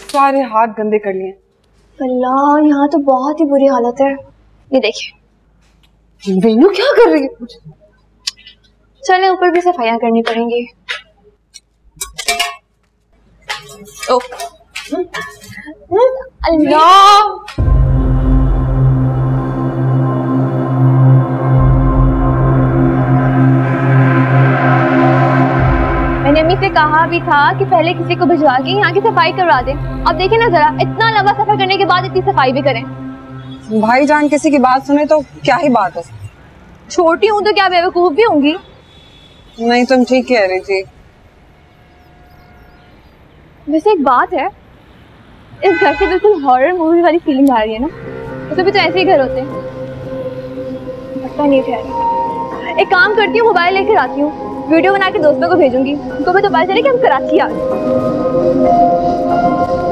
सारे हाथ गंदे कर लिए। अल्लाह, यहाँ तो बहुत ही बुरी हालत है। ये देखिए। वीनू क्या कर रही है? चले ऊपर भी सफाइयाँ करनी पड़ेंगी। अल्लाह, मैंने अम्मी से कहा भी था कि पहले किसी को भिजवा के यहाँ की सफाई करवा दें। अब देखिए ना जरा, इतना लंबा सफर करने के बाद इतनी सफाई भी करें। भाईजान किसी की बात सुने तो क्या ही बात है। छोटी हूँ तो क्या बेवकूफ भी होंगी? नहीं, तुम ठीक कह रही थी। वैसे एक बात है, इस घर से बिल्कुल हॉरर मूवी वाली फीलिंग आ रही है ना। वैसे भी तो ऐसे ही घर होते हैं। पता नहीं ठहर, एक काम करती हूँ, मोबाइल लेकर आती हूँ, वीडियो बना के दोस्तों को भेजूंगी, उनको भी तो पता चले कि हम कराची आ गए।